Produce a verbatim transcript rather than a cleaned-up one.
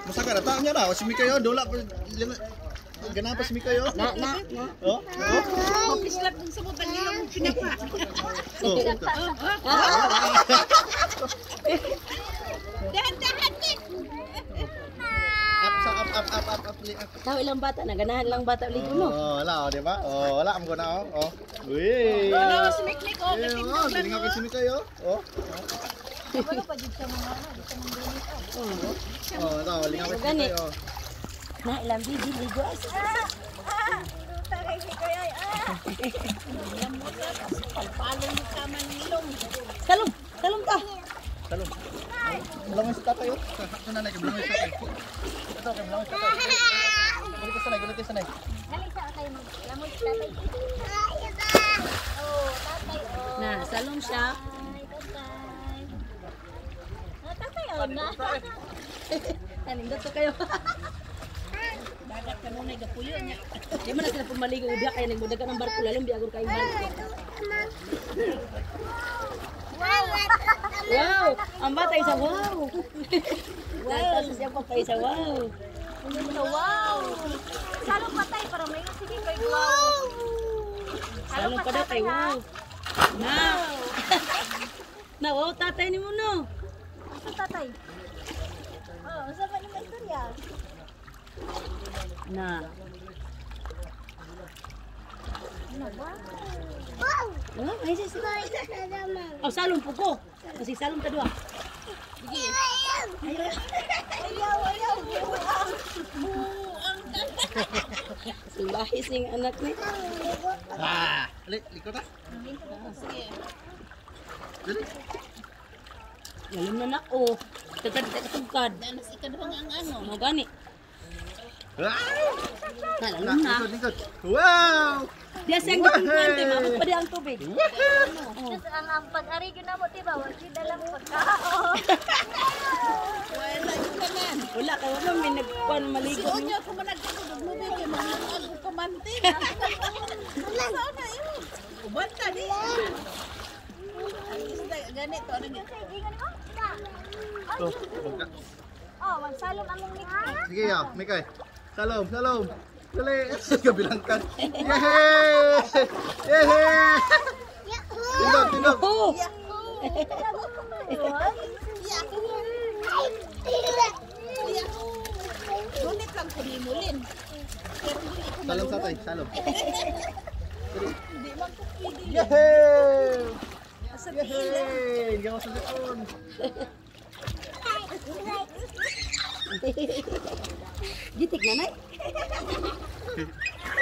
Masa ka rata nya daw si Mikayo dola pa ganapa si Mikayo. Na na na. Oh. Oh. Mapislap dun sa butang nila mong pinapa. Oh. Dahan-dahan din. Up sa up up up up up. Tahu ilang bata na ganahan lang bata ligo no. Oh, wala oh, di ba? Oh, wala am ko na oh. Oh. Uy. Ano si Miklik oh, Eh, oh, galing ako si Mikayo. Oh. Wala pa dito sa mga ano, dito sa mga limit oh. Oh, ito, galing ako si Mikayo. Na ilang bibi ligo ay. Tagay si Kuya ay. Alam mo ka, palpalong mo ka man nilong. Salom, salom ta. Salom. Belum sa tatay oh. Ito na belum sa tatay. Ito kay belum sa tatay. Galit ka sanay, galit ka sanay. Galing sa kayo mag lamot tatay. Oh, tatay oh. Na, salom siya. Ay, tatay. Ah, tatay oh na. Kanindot to kayo. Dagat ka muna gapuyo niya. Di man na sila pumaligo udah kaya nagmudagan ng barko lalong biagor kayong barko. Wow! Ang bata isa wow! Wow! Siya pa pa isa wow! Wow! Salong patay para may sige kay wow. Salong pa daw kay wow! Na! Na wow tatay ni mo no! Asa tatay? Oh, asa ba naman istorya? Na! Wow! Oh, ay sis! Oh, salong po ko! Kasi salong ka dua! Sige! Ayaw! Ayaw! Ayaw! Buang tatay! Lahis ng anak ni. Ah, alik, likot ah. Sige! Dali. Lalong na na oh! Tatad katugkad! Danas ikaduhang ang ano? Mau gani! Ah! Na, lalong na! Likot, likot. Wow! Dia siyang gitungkwante, mabot pa di ang tubig. Kasi ang ang pag-ari yun na mo, diba? Wag yun dalang pagkaon. Wala yun naman. Wala, kaya wala may nagkuhan maligo. Si Onyo, kung managkakudog mo, bigay mo ang ako pamantin. Saan na yun? Ubanta di. Ang isda, ganito. Ano yun? Oh, bangka. Oh, magsalong among mikro. Sige ya, Mikay. Salam, salam. Dali, kabilangkan. Yeay! Yeay! Tindog, tindog. Oh! Ngunit lang ko nimulin. Salam sa tay, salam. Hindi man ko pwede. Yeay! Sa pila. Yeay! Hindi ako sa likod. Gitik na nay.